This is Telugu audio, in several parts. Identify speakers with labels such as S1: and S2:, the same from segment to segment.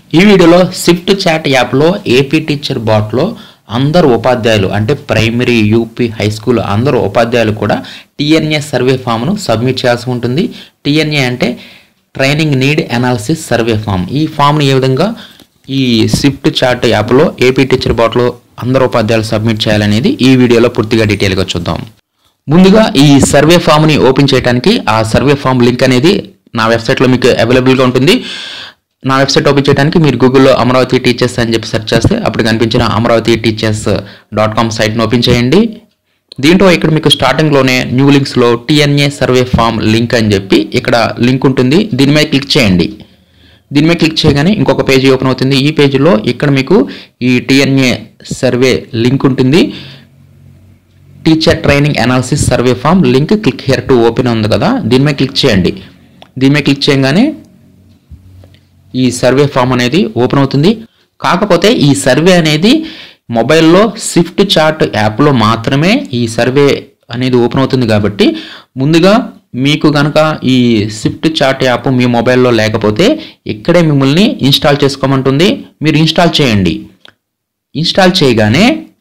S1: ఈ వీడియోలో స్విఫ్ట్ చాట్ యాప్లో ఏపీ టీచర్ బాట్లో అందరు ఉపాధ్యాయులు అంటే ప్రైమరీ యూపీ హై స్కూల్ అందరు ఉపాధ్యాయులు కూడా టీఎన్ఏ సర్వే ఫామ్ను సబ్మిట్ చేయాల్సి ఉంటుంది. టీఎన్ఏ అంటే training need analysis survey form. ఈ ఫామ్ని ఏ విధంగా ఈ స్విఫ్ట్ చాట్ యాప్లో ఏపీ టీచర్ బాట్లో అందరు ఉపాధ్యాయులు సబ్మిట్ చేయాలనేది ఈ వీడియోలో పూర్తిగా డీటెయిల్గా చూద్దాం. ముందుగా ఈ సర్వే ఫామ్ని ఓపెన్ చేయడానికి ఆ సర్వే ఫామ్ లింక్ అనేది నా వెబ్సైట్లో మీకు అవైలబుల్గా ఉంటుంది. నా వెబ్సైట్ ఓపెన్ చేయడానికి మీరు గూగుల్లో అమరావతి టీచర్స్ అని చెప్పి సెర్చ్ చేస్తే అప్పుడు కనిపించిన amravati-teachers.com సైట్ని ఓపెన్ చేయండి. దీంట్లో ఇక్కడ మీకు స్టార్టింగ్లోనే న్యూ లింక్స్లో టీఎన్ఏ సర్వే ఫామ్ లింక్ అని చెప్పి ఇక్కడ లింక్ ఉంటుంది. దీని మీద క్లిక్ చేయండి. దీని మీద క్లిక్ చేయగానే ఇంకొక పేజీ ఓపెన్ అవుతుంది. ఈ పేజీలో ఇక్కడ మీకు ఈ టీఎన్ఏ సర్వే లింక్ ఉంటుంది. Teacher training analysis survey form link click here to open ఉంది కదా, దీని మీద క్లిక్ చేయండి. దీని మీద క్లిక్ చేయగానే ఈ సర్వే ఫామ్ అనేది ఓపెన్ అవుతుంది. కాకపోతే ఈ సర్వే అనేది మొబైల్లో స్విఫ్ట్ చాట్ యాప్లో మాత్రమే ఈ సర్వే అనేది ఓపెన్ అవుతుంది. కాబట్టి ముందుగా మీకు కనుక ఈ స్విఫ్ట్ చాట్ యాప్ మీ మొబైల్లో లేకపోతే ఇక్కడే మిమ్మల్ని ఇన్స్టాల్ చేసుకోమంటుంది. మీరు ఇన్స్టాల్ చేయండి. ఇన్స్టాల్ చేయగానే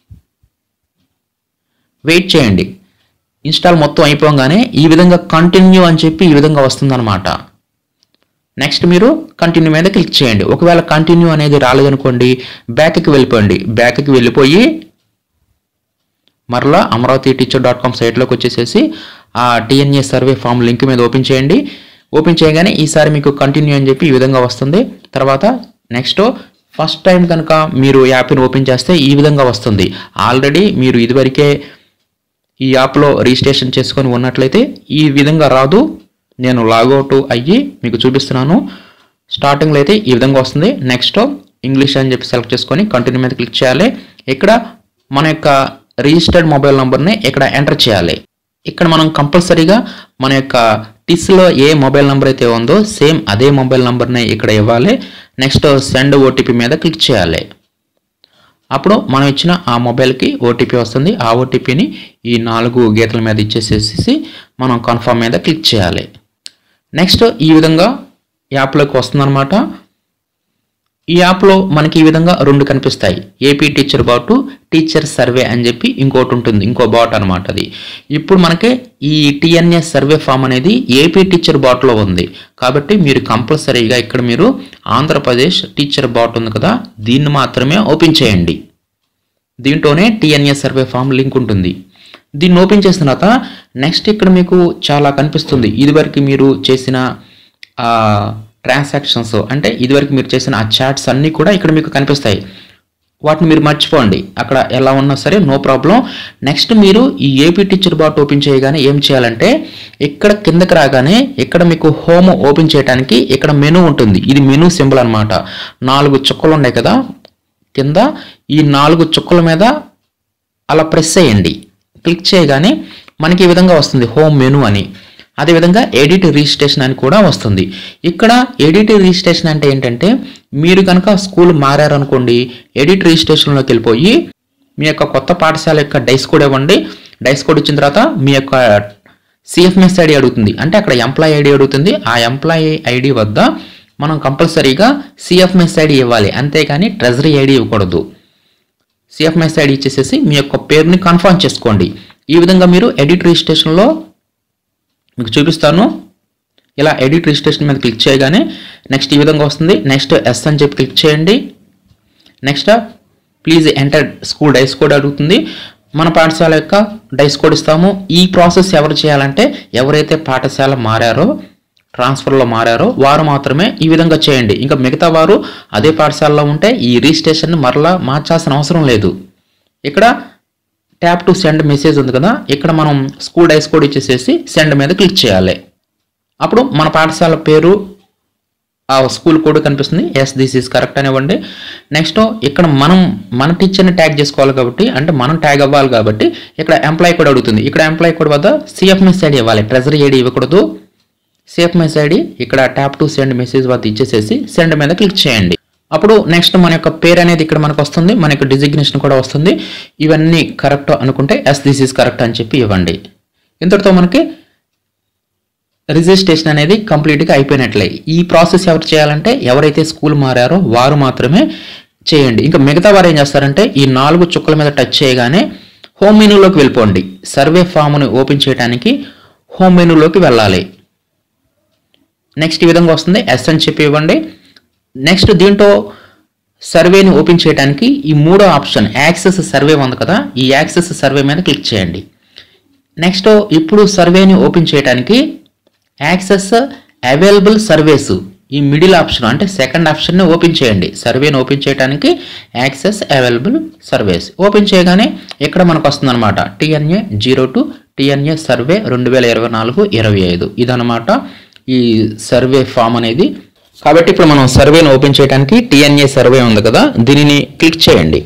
S1: వెయిట్ చేయండి. ఇన్స్టాల్ మొత్తం అయిపోగానే ఈ విధంగా కంటిన్యూ అని చెప్పి ఈ విధంగా వస్తుందన్నమాట. నెక్స్ట్ మీరు కంటిన్యూ మీద క్లిక్ చేయండి. ఒకవేళ కంటిన్యూ అనేది రాలేదనుకోండి బ్యాక్కి వెళ్ళిపోండి. బ్యాక్కి వెళ్ళిపోయి మరలా amravati-teacher.com సైట్లోకి వచ్చేసేసి ఆ టీఎన్ఏ సర్వే ఫామ్ లింక్ మీద ఓపెన్ చేయండి. ఓపెన్ చేయగానే ఈసారి మీకు కంటిన్యూ అని చెప్పి ఈ విధంగా వస్తుంది. తర్వాత నెక్స్ట్ ఫస్ట్ టైం కనుక మీరు యాప్ని ఓపెన్ చేస్తే ఈ విధంగా వస్తుంది. ఆల్రెడీ మీరు ఇదివరకే ఈ యాప్లో రిజిస్ట్రేషన్ చేసుకొని ఉన్నట్లయితే ఈ విధంగా రాదు. నేను లాగౌట్ అయ్యి మీకు చూపిస్తున్నాను. స్టార్టింగ్లో అయితే ఈ విధంగా వస్తుంది. నెక్స్ట్ ఇంగ్లీష్ అని చెప్పి సెలెక్ట్ చేసుకొని కంటిన్యూ మీద క్లిక్ చేయాలి. ఇక్కడ మన యొక్క రిజిస్టర్డ్ మొబైల్ నెంబర్ని ఇక్కడ ఎంటర్ చేయాలి. ఇక్కడ మనం కంపల్సరీగా మన యొక్క టిస్లో ఏ మొబైల్ నెంబర్ అయితే ఉందో సేమ్ అదే మొబైల్ నెంబర్ని ఇక్కడ ఇవ్వాలి. నెక్స్ట్ సెండ్ ఓటీపీ మీద క్లిక్ చేయాలి. అప్పుడు మనం ఇచ్చిన ఆ మొబైల్కి ఓటీపీ వస్తుంది. ఆ ఓటీపీని ఈ 4 గీతల మీద ఇచ్చేసేసి మనం కన్ఫర్మ్ మీద క్లిక్ చేయాలి. నెక్స్ట్ ఈ విధంగా యాప్లోకి వస్తుందన్నమాట. ఈ యాప్లో మనకి ఈ విధంగా 2 కనిపిస్తాయి. AP teacher bot, teacher survey అని చెప్పి ఇంకోటి ఉంటుంది, ఇంకో బాట్ అనమాట అది. ఇప్పుడు మనకి ఈ టీఎన్ఏ సర్వే ఫామ్ అనేది ఏపీ టీచర్ బాట్లో ఉంది. కాబట్టి మీరు కంపల్సరీగా ఇక్కడ మీరు ఆంధ్రప్రదేశ్ టీచర్ బాట్ ఉంది కదా, దీన్ని మాత్రమే ఓపెన్ చేయండి. దీంట్లోనే టీఎన్ఏ సర్వే ఫామ్ లింక్ ఉంటుంది. దీన్ని ఓపెన్ చేసిన తర్వాత నెక్స్ట్ ఇక్కడ మీకు చాలా కనిపిస్తుంది. ఇదివరకు మీరు చేసిన ట్రాన్సాక్షన్స్ అంటే ఇదివరకు మీరు చేసిన ఆ చాట్స్ అన్నీ కూడా ఇక్కడ మీకు కనిపిస్తాయి. వాటిని మీరు మర్చిపోండి. అక్కడ ఎలా ఉన్నా సరే నో ప్రాబ్లం. నెక్స్ట్ మీరు ఈ ఏపీ టీచర్ బాట్ ఓపెన్ చేయగానే ఏం చేయాలంటే ఇక్కడ కిందకి రాగానే ఇక్కడ మీకు హోమ్ ఓపెన్ చేయడానికి ఇక్కడ మెనూ ఉంటుంది. ఇది మెనూ సింబల్ అనమాట. 4 చుక్కలు ఉన్నాయి కదా కింద, ఈ 4 చుక్కల మీద అలా ప్రెస్ చేయండి. క్లిక్ చేయగానే మనకి ఈ విధంగా వస్తుంది హోమ్ మెనూ అని. అదేవిధంగా ఎడిట్ రిజిస్ట్రేషన్ అని కూడా వస్తుంది. ఇక్కడ ఎడిట్ రిజిస్ట్రేషన్ అంటే ఏంటంటే మీరు కనుక స్కూల్ మారారనుకోండి, ఎడిట్ రిజిస్ట్రేషన్లోకి వెళ్ళిపోయి మీ యొక్క కొత్త పాఠశాల యొక్క డైస్ కోడ్ ఇవ్వండి. డైస్ కోడ్ ఇచ్చిన తర్వాత మీ యొక్క సిఎఫ్ఎంఎస్ ఐడి అడుగుతుంది. అంటే అక్కడ ఎంప్లాయీ ఐడి అడుగుతుంది. ఆ ఎంప్లాయీ ఐడి వద్ద మనం కంపల్సరీగా సిఎఫ్ఎంఎస్ ఐడి ఇవ్వాలి. అంతేగాని ట్రెజరీ ఐడి ఇవ్వకూడదు. సిఎఫ్ఎంఎస్ ఐడి ఇచ్చేసేసి మీ యొక్క పేరుని కన్ఫర్మ్ చేసుకోండి. ఈ విధంగా మీరు ఎడిట్ రిజిస్ట్రేషన్లో మీకు చూపిస్తాను. ఇలా ఎడిట్ రిజిస్ట్రేషన్ మీద క్లిక్ చేయగానే నెక్స్ట్ ఈ విధంగా వస్తుంది. నెక్స్ట్ ఎస్ అని చెప్పి క్లిక్ చేయండి. Next please enter school DISE code అడుగుతుంది. మన పాఠశాల యొక్క డైస్ కోడ్ ఇస్తాము. ఈ ప్రాసెస్ ఎవరు చేయాలంటే ఎవరైతే పాఠశాల మారారో, ట్రాన్స్ఫర్లో మారారో వారు మాత్రమే ఈ విధంగా చేయండి. ఇంకా మిగతా వారు అదే పాఠశాలలో ఉంటే ఈ రిజిస్ట్రేషన్ని మరలా మార్చాల్సిన అవసరం లేదు. ఇక్కడ ట్యాప్ టు సెండ్ మెసేజ్ ఉంది కదా, ఇక్కడ మనం స్కూల్ డైస్ కోడ్ ఇచ్చేసేసి సెండ్ మీద క్లిక్ చేయాలి. అప్పుడు మన పాఠశాల పేరు ఆ స్కూల్ కోడ్ కనిపిస్తుంది. ఎస్ దిస్ ఈజ్ కరెక్ట్ అనివ్వండి. నెక్స్ట్ ఇక్కడ మన టీచర్ని ట్యాగ్ చేసుకోవాలి కాబట్టి అంటే మనం ట్యాగ్ అవ్వాలి కాబట్టి ఇక్కడ ఎంప్లాయీ కోడ్ అడుగుతుంది. ఇక్కడ ఎంప్లాయీ కోడ్ వద్ద సిఎఫ్ఎంఎస్ ఐడి ఇవ్వాలి. ట్రెజరీ ఐడి ఇవ్వకూడదు. సిఎఫ్ఎంఎస్ ఐడి ఇక్కడ ట్యాప్ టు సెండ్ మెసేజ్ వద్ద ఇచ్చేసేసి సెండ్ మీద క్లిక్ చేయండి. అప్పుడు నెక్స్ట్ మన యొక్క పేరు అనేది ఇక్కడ మనకు వస్తుంది. మన యొక్క డిజిగ్నేషన్ కూడా వస్తుంది. ఇవన్నీ కరెక్ట్ అనుకుంటే ఎస్ దిస్ ఈజ్ కరెక్ట్ అని చెప్పి ఇవ్వండి. ఇంతటితో మనకి రిజిస్ట్రేషన్ అనేది కంప్లీట్గా అయిపోయినట్లే. ఈ ప్రాసెస్ ఎవరు చేయాలంటే ఎవరైతే స్కూల్ మారారో వారు మాత్రమే చేయండి. ఇంకా మిగతా వారు ఏం చేస్తారంటే ఈ 4 చుక్కల మీద టచ్ చేయగానే హోమ్ మెనూలోకి వెళ్ళిపోండి. సర్వే ఫామ్ని ఓపెన్ చేయడానికి హోమ్ మెనూలోకి వెళ్ళాలి. నెక్స్ట్ ఈ విధంగా వస్తుంది, ఎస్ అని చెప్పి ఇవ్వండి. నెక్స్ట్ దీంట్లో సర్వేని ఓపెన్ చేయడానికి ఈ 3వ ఆప్షన్ యాక్సెస్ సర్వే ఉంది కదా, ఈ యాక్సెస్ సర్వే మీద క్లిక్ చేయండి. నెక్స్ట్ ఇప్పుడు సర్వేని ఓపెన్ చేయడానికి యాక్సెస్ అవైలబుల్ సర్వేస్ ఈ మిడిల్ ఆప్షన్ అంటే సెకండ్ ఆప్షన్ని ఓపెన్ చేయండి. సర్వేని ఓపెన్ చేయడానికి యాక్సెస్ అవైలబుల్ సర్వేస్ ఓపెన్ చేయగానే ఇక్కడ మనకు వస్తుంది అనమాట TNA 02 TNA సర్వే 2024-25 ఇదనమాట ఈ సర్వే ఫామ్ అనేది. కాబట్టి ఇప్పుడు మనం సర్వేని ఓపెన్ చేయడానికి TNA సర్వే ఉంది కదా, దీనిని క్లిక్ చేయండి.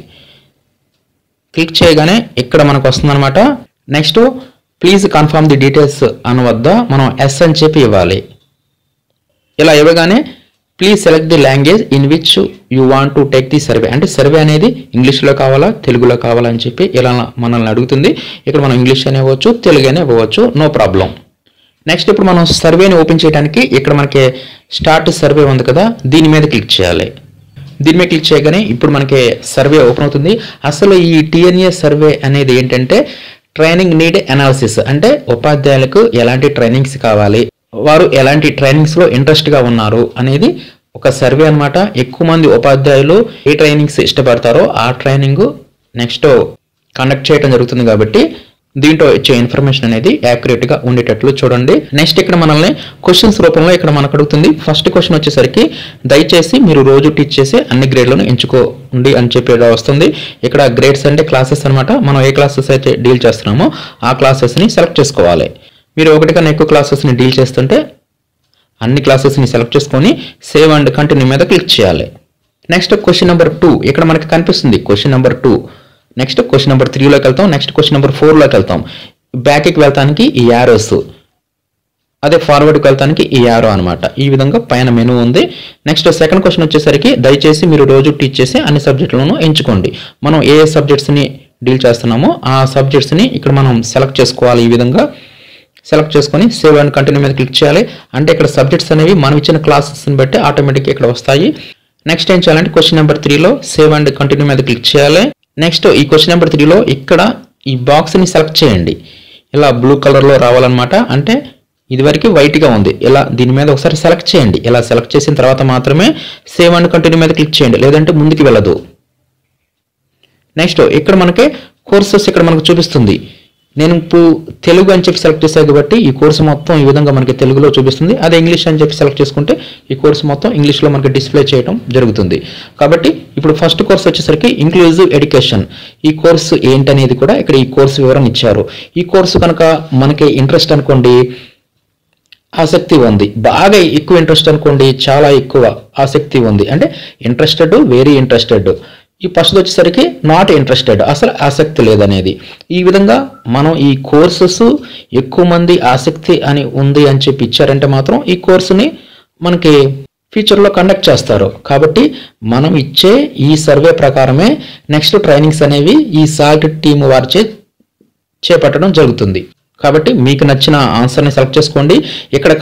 S1: క్లిక్ చేయగానే ఇక్కడ మనకు వస్తుంది అనమాట. Next please confirm the details అని వద్ద మనం ఎస్ అని చెప్పి ఇవ్వాలి. ఇలా ఇవ్వగానే please select the language in which you want to take the survey అంటే సర్వే అనేది ఇంగ్లీష్లో కావాలా తెలుగులో కావాలా అని చెప్పి ఇలా మనల్ని అడుగుతుంది. ఇక్కడ మనం ఇంగ్లీష్ అని ఇవ్వచ్చు, తెలుగు అని ఇవ్వచ్చు, నో ప్రాబ్లం. నెక్స్ట్ ఇప్పుడు మనం సర్వేని ఓపెన్ చేయడానికి ఇక్కడ మనకి స్టార్ట్ సర్వే ఉంది కదా, దీని మీద క్లిక్ చేయాలి. దీని మీద క్లిక్ చేయగానే ఇప్పుడు మనకి సర్వే ఓపెన్ అవుతుంది. అసలు ఈ TNA సర్వే అనేది ఏంటంటే ట్రైనింగ్ నీడ్ అనాలిసిస్ అంటే ఉపాధ్యాయులకు ఎలాంటి ట్రైనింగ్స్ కావాలి, వారు ఎలాంటి ట్రైనింగ్స్లో ఇంట్రెస్ట్గా ఉన్నారు అనేది ఒక సర్వే అనమాట. ఎక్కువ మంది ఉపాధ్యాయులు ఏ ట్రైనింగ్స్ ఇష్టపడతారో ఆ ట్రైనింగ్ నెక్స్ట్ కండక్ట్ చేయడం జరుగుతుంది. కాబట్టి దీంట్లో ఇచ్చే ఇన్ఫర్మేషన్ అనేది యాక్యురేట్గా ఉండేటట్లు చూడండి. నెక్స్ట్ ఇక్కడ మనల్ని క్వశ్చన్స్ రూపంలో ఇక్కడ మనకు అడుగుతుంది. ఫస్ట్ క్వశ్చన్ వచ్చేసరికి దయచేసి మీరు రోజు టీచ్ చేసే అన్ని గ్రేడ్లను ఎంచుకోండి అని చెప్పి వస్తుంది. ఇక్కడ గ్రేడ్స్ అంటే క్లాసెస్ అనమాట. మనం ఏ క్లాసెస్ అయితే డీల్ చేస్తున్నామో ఆ క్లాసెస్ని సెలెక్ట్ చేసుకోవాలి. మీరు ఒకటి కన్నా ఎక్కువ క్లాసెస్ని డీల్ చేస్తుంటే అన్ని క్లాసెస్ని సెలెక్ట్ చేసుకొని సేవ్ అండ్ కంటిన్యూ మీద క్లిక్ చేయాలి. నెక్స్ట్ క్వశ్చన్ నెంబర్ 2 ఇక్కడ మనకి కనిపిస్తుంది question number 2. Next question number 3లోకి వెళ్తాం. నెక్స్ట్ క్వశ్చన్ నెంబర్ 4లోకి వెళ్తాం. బ్యాక్కి వెళ్తానికి ఈ యారోస్, అదే ఫార్వర్డ్కి వెళ్తానికి ఈ యారో అనమాట. ఈ విధంగా పైన మెనూ ఉంది. నెక్స్ట్ సెకండ్ క్వశ్చన్ వచ్చేసరికి దయచేసి మీరు రోజు టీచ్ చేసే అన్ని సబ్జెక్టులను ఎంచుకోండి. మనం ఏ సబ్జెక్ట్స్ని డీల్ చేస్తున్నామో ఆ సబ్జెక్ట్స్ని ఇక్కడ మనం సెలెక్ట్ చేసుకోవాలి. ఈ విధంగా సెలెక్ట్ చేసుకొని సేవ్ అండ్ కంటిన్యూ మీద క్లిక్ చేయాలి. అంటే ఇక్కడ సబ్జెక్ట్స్ అనేవి మనం ఇచ్చిన క్లాసెస్ని బట్టి ఆటోమేటిక్గా ఇక్కడ వస్తాయి. నెక్స్ట్ ఏం చేయాలంటే క్వశ్చన్ నెంబర్ 3లో సేవ్ అండ్ కంటిన్యూ మీద క్లిక్ చేయాలి. నెక్స్ట్ ఈ క్వశ్చన్ నెంబర్ 3లో ఇక్కడ ఈ బాక్స్ని సెలెక్ట్ చేయండి. ఇలా బ్లూ కలర్లో రావాలన్నమాట. అంటే ఇదివరకు వైట్గా ఉంది, ఇలా దీని మీద ఒకసారి సెలెక్ట్ చేయండి. ఇలా సెలెక్ట్ చేసిన తర్వాత మాత్రమే సేవ్ అండ్ కంటిన్యూ మీద క్లిక్ చేయండి, లేదంటే ముందుకు వెళ్ళదు. నెక్స్ట్ ఇక్కడ మనకి కోర్సెస్ ఇక్కడ మనకు చూపిస్తుంది. నేను ఇప్పుడు తెలుగు అని చెప్పి సెలెక్ట్ చేశాను కాబట్టి ఈ కోర్సు మొత్తం ఈ విధంగా మనకి తెలుగులో చూపిస్తుంది. అదే ఇంగ్లీష్ అని చెప్పి సెలెక్ట్ చేసుకుంటే ఈ కోర్సు మొత్తం ఇంగ్లీష్లో మనకి డిస్ప్లే చేయడం జరుగుతుంది. కాబట్టి ఇప్పుడు ఫస్ట్ కోర్స్ వచ్చేసరికి ఇంక్లూజివ్ ఎడ్యుకేషన్. ఈ కోర్సు ఏంటనేది కూడా ఇక్కడ ఈ కోర్సు వివరణ ఇచ్చారు. ఈ కోర్సు కనుక మనకి ఇంట్రెస్ట్ అనుకోండి, ఆసక్తి ఉంది, బాగా ఎక్కువ ఇంట్రెస్ట్ అనుకోండి, చాలా ఎక్కువ ఆసక్తి ఉంది, అంటే ఇంట్రెస్టెడ్, వెరీ ఇంట్రెస్టెడ్. ఈ ఫస్ట్ వచ్చేసరికి నాట్ ఇంట్రెస్టెడ్, అసలు ఆసక్తి లేదనేది. ఈ విధంగా మనం ఈ కోర్సెస్ ఎక్కువ మంది ఆసక్తి అని ఉంది అని చెప్పి ఇచ్చారంటే మాత్రం ఈ కోర్సుని మనకి ఫ్యూచర్లో కండక్ట్ చేస్తారు. కాబట్టి మనం ఇచ్చే ఈ సర్వే ప్రకారమే నెక్స్ట్ ట్రైనింగ్స్ అనేవి ఈ సాల్ట్ టీమ్ వారిచే చేపట్టడం జరుగుతుంది. కాబట్టి మీకు నచ్చిన ఆన్సర్ని సెలెక్ట్ చేసుకోండి. ఇక్కడ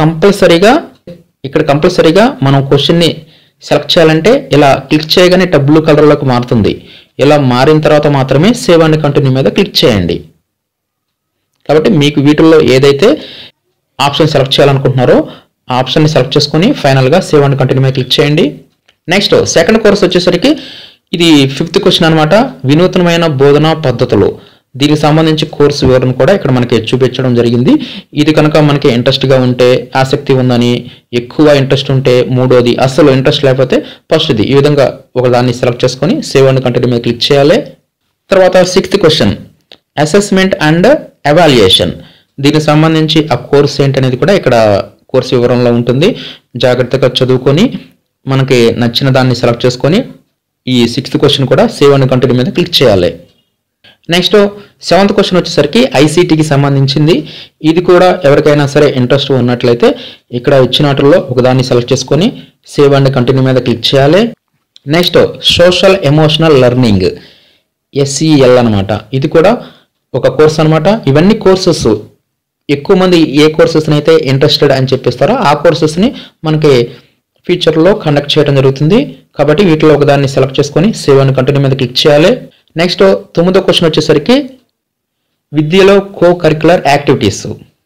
S1: కంపల్సరీగా మనం క్వశ్చన్ని సెలెక్ట్ చేయాలంటే ఇలా క్లిక్ చేయగానే బ్లూ కలర్లోకి మారుతుంది. ఇలా మారిన తర్వాత మాత్రమే సేవ్ అండ్ కంటిన్యూ మీద క్లిక్ చేయండి. కాబట్టి మీకు వీటిల్లో ఏదైతే ఆప్షన్ సెలెక్ట్ చేయాలనుకుంటున్నారో ఆ ఆప్షన్ని సెలెక్ట్ చేసుకొని ఫైనల్గా సేవ్ అండ్ కంటిన్యూ మీద క్లిక్ చేయండి. నెక్స్ట్ సెకండ్ కోర్స్ వచ్చేసరికి ఇది 5th క్వశ్చన్ అనమాట. వినూత్నమైన బోధనా పద్ధతులు. దీనికి సంబంధించి కోర్సు వివరణ కూడా ఇక్కడ మనకి చూపించడం జరిగింది. ఇది కనుక మనకి ఇంట్రెస్ట్గా ఉంటే, ఆసక్తి ఉందని, ఎక్కువ ఇంట్రెస్ట్ ఉంటే మూడోది, అస్సలు ఇంట్రెస్ట్ లేకపోతే ఫస్ట్ది. ఈ విధంగా ఒకదాన్ని సెలెక్ట్ చేసుకొని సేవ్ అండ్ కంటిన్యూ మీద క్లిక్ చేయాలి. తర్వాత 6th question assessment and evaluation. దీనికి సంబంధించి ఆ కోర్స్ ఏంటనేది కూడా ఇక్కడ కోర్సు వివరణలో ఉంటుంది. జాగ్రత్తగా చదువుకొని మనకి నచ్చిన దాన్ని సెలెక్ట్ చేసుకొని ఈ 6th క్వశ్చన్ కూడా సేవ్ అండ్ కంటిన్యూ మీద క్లిక్ చేయాలి. నెక్స్ట్ 7th క్వశ్చన్ వచ్చేసరికి ఐసీటీకి సంబంధించింది. ఇది కూడా ఎవరికైనా సరే ఇంట్రెస్ట్ ఉన్నట్లయితే ఇక్కడ ఇచ్చిన వాటిల్లో ఒకదాన్ని సెలెక్ట్ చేసుకొని సేవ్ అండ్ కంటిన్యూ మీద క్లిక్ చేయాలి. Next social emotional learning SEL అనమాట. ఇది కూడా ఒక కోర్స్ అనమాట. ఇవన్నీ కోర్సెస్ ఎక్కువ మంది ఏ కోర్సెస్ని అయితే ఇంట్రెస్టెడ్ అని చెప్పిస్తారో ఆ కోర్సెస్ని మనకి ఫ్యూచర్లో కండక్ట్ చేయడం జరుగుతుంది. కాబట్టి వీటిలో ఒకదాన్ని సెలెక్ట్ చేసుకొని సేవ్ అని కంటిన్యూ మీద క్లిక్ చేయాలి. నెక్స్ట్ 9వ క్వశ్చన్ వచ్చేసరికి విద్యలో కో కరిక్యులర్ యాక్టివిటీస్.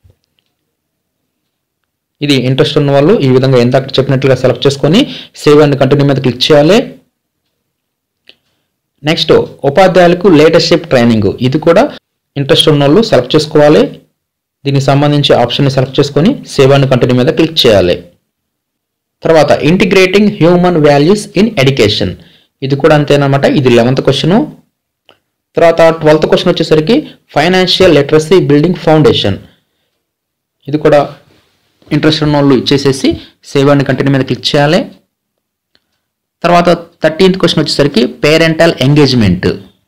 S1: ఇది ఇంట్రెస్ట్ ఉన్న వాళ్ళు ఈ విధంగా ఎంత చెప్పినట్లుగా సెలెక్ట్ చేసుకొని సేవ్ అండ్ కంటిన్యూ మీద క్లిక్ చేయాలి. నెక్స్ట్ ఉపాధ్యాయులకు లీడర్షిప్ ట్రైనింగ్. ఇది కూడా ఇంట్రెస్ట్ ఉన్న వాళ్ళు సెలెక్ట్ చేసుకోవాలి. దీనికి సంబంధించి ఆప్షన్ని సెలెక్ట్ చేసుకొని సేవ్ అండ్ కంటిన్యూ మీద క్లిక్ చేయాలి. తర్వాత integrating human values in education. ఇది కూడా అంతేనమాట. ఇది 11th క్వశ్చన్. తర్వాత 12th క్వశ్చన్ వచ్చేసరికి ఫైనాన్షియల్ లిటరసీ బిల్డింగ్ ఫౌండేషన్. ఇది కూడా ఇంట్రెస్ట్ ఉన్న వాళ్ళు ఇచ్చేసేసి సేవ్ అండ్ కంటిన్యూ మీద క్లిక్ చేయాలి. తర్వాత 13th క్వశ్చన్ వచ్చేసరికి పేరెంటల్ ఎంగేజ్మెంట్.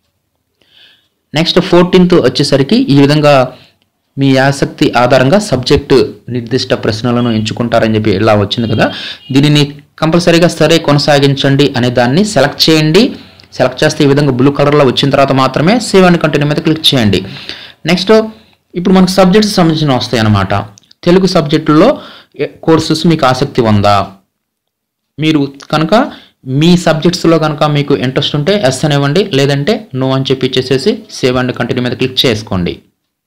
S1: నెక్స్ట్ 14th వచ్చేసరికి ఈ విధంగా మీ ఆసక్తి ఆధారంగా సబ్జెక్టు నిర్దిష్ట ప్రశ్నలను ఎంచుకుంటారని చెప్పి ఇలా వచ్చింది కదా. దీనిని కంపల్సరీగా సరే కొనసాగించండి అనే దాన్ని సెలెక్ట్ చేయండి. సెలెక్ట్ చేస్తే ఈ విధంగా బ్లూ కలర్లో వచ్చిన తర్వాత మాత్రమే సేవ్ అండ్ కంటిన్యూ మీద క్లిక్ చేయండి. నెక్స్ట్ ఇప్పుడు మనకు సబ్జెక్ట్స్ సంబంధించిన వస్తాయి అన్నమాట. తెలుగు సబ్జెక్టుల్లో కోర్సెస్ మీకు ఆసక్తి ఉందా? మీరు కనుక మీ సబ్జెక్ట్స్లో కనుక మీకు ఇంట్రెస్ట్ ఉంటే ఎస్ అనివ్వండి, లేదంటే నో అని చెప్పి ఇచ్చేసేసి సేవ్ అండ్ కంటిన్యూ మీద క్లిక్ చేసుకోండి.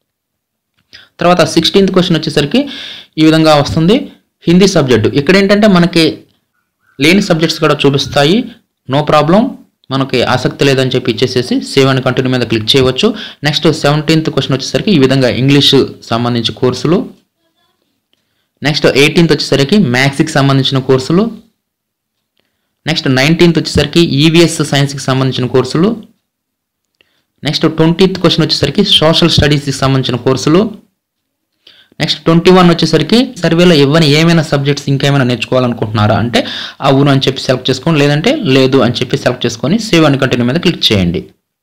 S1: తర్వాత 16th క్వశ్చన్ వచ్చేసరికి ఈ విధంగా వస్తుంది హిందీ సబ్జెక్టు. ఇక్కడ ఏంటంటే మనకి లేని సబ్జెక్ట్స్ కూడా చూపిస్తాయి. నో ప్రాబ్లం, మనకి ఆసక్తి లేదని చెప్పి ఇచ్చేసేసి సేవ్ అండ్ కంటిన్యూ మీద క్లిక్ చేయవచ్చు. నెక్స్ట్ 17th క్వశ్చన్ వచ్చేసరికి ఈ విధంగా ఇంగ్లీషు సంబంధించి కోర్సులు. నెక్స్ట్ 18th వచ్చేసరికి మ్యాథ్స్కి సంబంధించిన కోర్సులు. నెక్స్ట్ 19th వచ్చేసరికి ఈవీఎస్ సైన్స్కి సంబంధించిన కోర్సులు. నెక్స్ట్ 20th క్వశ్చన్ వచ్చేసరికి సోషల్ స్టడీస్కి సంబంధించిన కోర్సులు. నెక్స్ట్ 21 వచ్చేసరికి సర్వేలో ఇవ్వని ఏమైనా సబ్జెక్ట్స్ ఇంకేమైనా నేర్చుకోవాలనుకుంటున్నారా అంటే అవును అని చెప్పి సెలెక్ట్ చేసుకోండి, లేదంటే లేదు అని చెప్పి సెలెక్ట్ చేసుకొని సేవ్ అండ్ కంటిన్యూ మీద క్లిక్ చేయండి.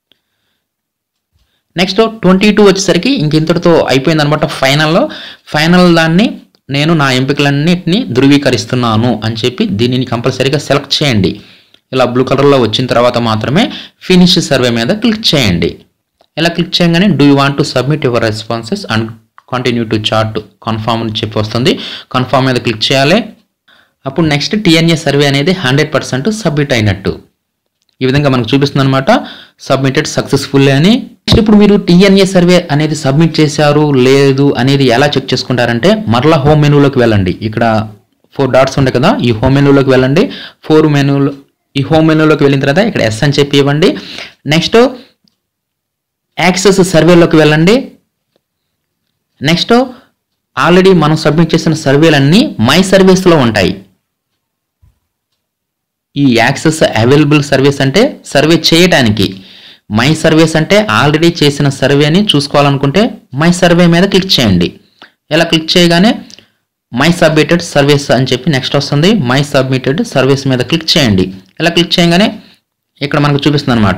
S1: నెక్స్ట్ 22 వచ్చేసరికి ఇంతటితో అయిపోయింది అనమాట. ఫైనల్ దాన్ని నేను నా ఎంపికలన్నింటినీ ధృవీకరిస్తున్నాను అని చెప్పి దీనిని కంపల్సరీగా సెలెక్ట్ చేయండి. ఇలా బ్లూ కలర్లో వచ్చిన తర్వాత మాత్రమే ఫినిష్ సర్వే మీద క్లిక్ చేయండి. ఇలా క్లిక్ చేయగానే do you want to submit your responses and continue to chat confirm అని చెప్పి వస్తుంది. కన్ఫర్మ్ మీద క్లిక్ చేయాలి. అప్పుడు నెక్స్ట్ టీఎన్ఏ సర్వే అనేది 100% సబ్మిట్ అయినట్టు ఈ విధంగా మనకు చూపిస్తుంది అనమాట. సబ్మిటెడ్ సక్సెస్ఫుల్లీ అని. నెక్స్ట్ ఇప్పుడు మీరు టీఎన్ఏ సర్వే అనేది సబ్మిట్ చేశారు లేదు అనేది ఎలా చెక్ చేసుకుంటారంటే మరలా హోమ్ మెనూలోకి వెళ్ళండి. ఇక్కడ 4 డాట్స్ ఉంటాయి కదా, ఈ హోమ్ మెనూలోకి వెళ్ళండి. ఈ హోమ్ మెనూలోకి వెళ్ళిన తర్వాత ఇక్కడ ఎస్ అని చెప్పి ఇవ్వండి. నెక్స్ట్ యాక్సెస్ సర్వేలోకి వెళ్ళండి. నెక్స్ట్ ఆల్రెడీ మనం సబ్మిట్ చేసిన సర్వేలన్నీ మై సర్వీస్లో ఉంటాయి. ఈ యాక్సెస్ అవైలబుల్ సర్వీస్ అంటే సర్వే చేయడానికి, మై సర్వీస్ అంటే ఆల్రెడీ చేసిన సర్వేని చూసుకోవాలనుకుంటే మై సర్వే మీద క్లిక్ చేయండి. ఇలా క్లిక్ చేయగానే మై సబ్మిటెడ్ సర్వీస్ అని చెప్పి నెక్స్ట్ వస్తుంది. మై సబ్మిటెడ్ సర్వీస్ మీద క్లిక్ చేయండి. ఇలా క్లిక్ చేయగానే ఇక్కడ మనకు చూపిస్తుంది అనమాట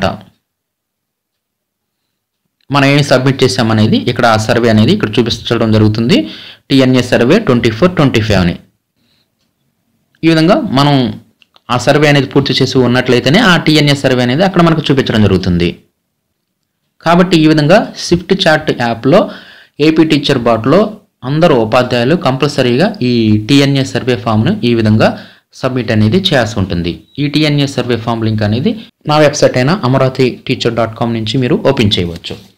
S1: మనం ఏమి సబ్మిట్ చేసామనేది. ఇక్కడ ఆ సర్వే అనేది ఇక్కడ చూపించడం జరుగుతుంది. టీఎన్ఏ సర్వే 24-25 అని. ఈ విధంగా మనం ఆ సర్వే అనేది పూర్తి చేసి ఉన్నట్లయితేనే ఆ టీఎన్ఏ సర్వే అనేది అక్కడ మనకు చూపించడం జరుగుతుంది. కాబట్టి ఈ విధంగా స్విఫ్ట్ చార్ట్ యాప్లో ఏపీ టీచర్ బాట్లో అందరూ ఉపాధ్యాయులు కంపల్సరీగా ఈ టీఎన్ఏ సర్వే ఫామ్ను ఈ విధంగా సబ్మిట్ అనేది చేయాల్సి ఉంటుంది. ఈ టీఎన్ఏ సర్వే ఫామ్ లింక్ అనేది నా వెబ్సైట్ అయిన amarathi teacher.com నుంచి మీరు ఓపెన్ చేయవచ్చు.